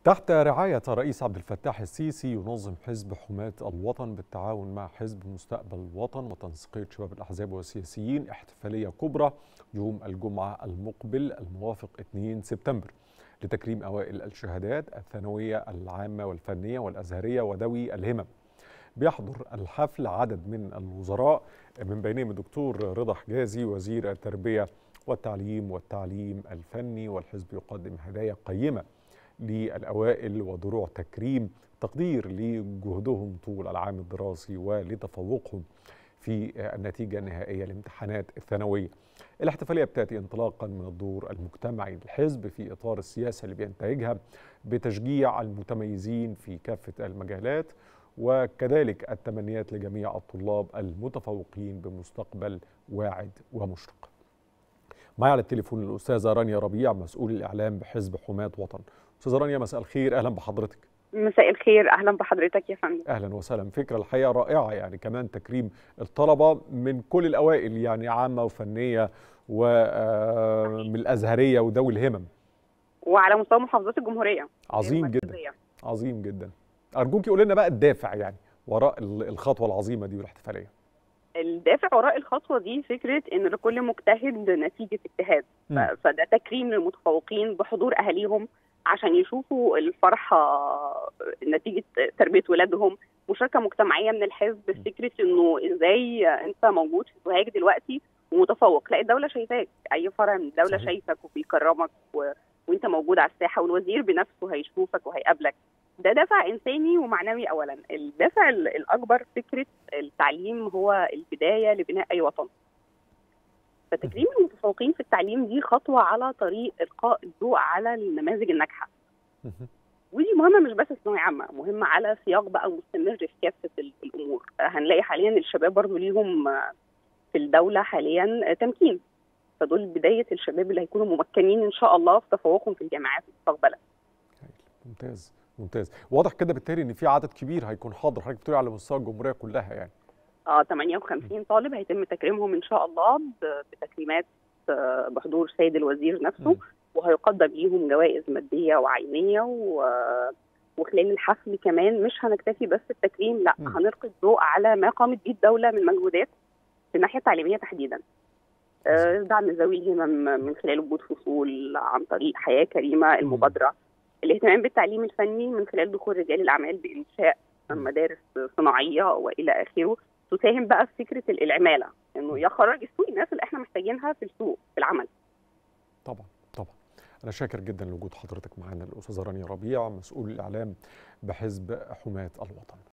تحت رعاية الرئيس عبد الفتاح السيسي ينظم حزب حماة الوطن بالتعاون مع حزب مستقبل الوطن وتنسيقية شباب الأحزاب والسياسيين احتفالية كبرى يوم الجمعة المقبل الموافق 2 سبتمبر لتكريم أوائل الشهادات الثانوية العامة والفنية والأزهرية وذوي الهمم. بيحضر الحفل عدد من الوزراء من بينهم الدكتور رضا حجازي وزير التربية والتعليم الفني، والحزب يقدم هدايا قيمة للأوائل ودروع تكريم تقدير لجهدهم طول العام الدراسي ولتفوقهم في النتيجة النهائية لامتحانات الثانوية. الاحتفالية بتأتي انطلاقا من الدور المجتمعي للحزب في إطار السياسة اللي بينتهجها بتشجيع المتميزين في كافة المجالات، وكذلك التمنيات لجميع الطلاب المتفوقين بمستقبل واعد ومشرق. معي على التليفون الأستاذة رانيا ربيع مسؤول الإعلام بحزب حماة وطن. أستاذة رانيا مساء الخير، أهلا بحضرتك. مساء الخير، أهلا بحضرتك يا فندم. أهلا وسهلا، فكرة الحقيقة رائعة، يعني كمان تكريم الطلبة من كل الأوائل، يعني عامة وفنية ومن الأزهرية وذوي الهمم، وعلى مستوى محافظات الجمهورية. عظيم جدا عظيم جدا. أرجوك يقول لنا بقى الدافع يعني وراء الخطوة العظيمة دي والاحتفالية. الدافع وراء الخطوة دي فكرة إن لكل مجتهد نتيجة اجتهاد، فده تكريم للمتفوقين بحضور أهاليهم عشان يشوفوا الفرحة نتيجة تربية ولادهم، مشاركة مجتمعية من الحزب، فكرة إنه إزاي أنت موجود في سوهاج دلوقتي ومتفوق، لا الدولة شايفاك، أي فرع من الدولة شايفك وبيكرمك وأنت موجود على الساحة، والوزير بنفسه هيشوفك وهيقابلك. ده دافع إنساني ومعنوي أولا. الدافع الأكبر فكرة التعليم هو البداية لبناء أي وطن. فتكريم المتفوقين في التعليم دي خطوة على طريق إلقاء الضوء على النماذج الناجحة. ودي مهمة مش بس ثانوية عامة، مهمة على سياق بقى مستمر في كافة الأمور. هنلاقي حاليا الشباب برضو ليهم في الدولة حاليا تمكين، فدول بداية الشباب اللي هيكونوا ممكنين إن شاء الله في تفوقهم في الجامعات مستقبلا. ممتاز ممتاز. واضح كده بالتالي ان في عدد كبير هيكون حاضر، حضرتك بتقولي على مستوى الجمهوريه كلها يعني. 58 طالب هيتم تكريمهم ان شاء الله بتكريمات بحضور سيد الوزير نفسه، وهيقدم ليهم جوائز ماديه وعينيه، وخلال الحفل كمان مش هنكتفي بس بالتكريم، لا هنلقي الضوء على ما قامت به الدوله من مجهودات في الناحيه التعليميه تحديدا. دعم ذوي الهمم من خلال وجود فصول عن طريق حياه كريمه، المبادره، الاهتمام بالتعليم الفني من خلال دخول رجال الاعمال بانشاء مدارس صناعيه والى اخره، تساهم بقى في فكره العماله، انه يخرج السوق الناس اللي احنا محتاجينها في السوق في العمل. طبعا طبعا. انا شاكر جدا لوجود حضرتك معانا الاستاذه رانيا ربيع مسؤول الاعلام بحزب حماة الوطن.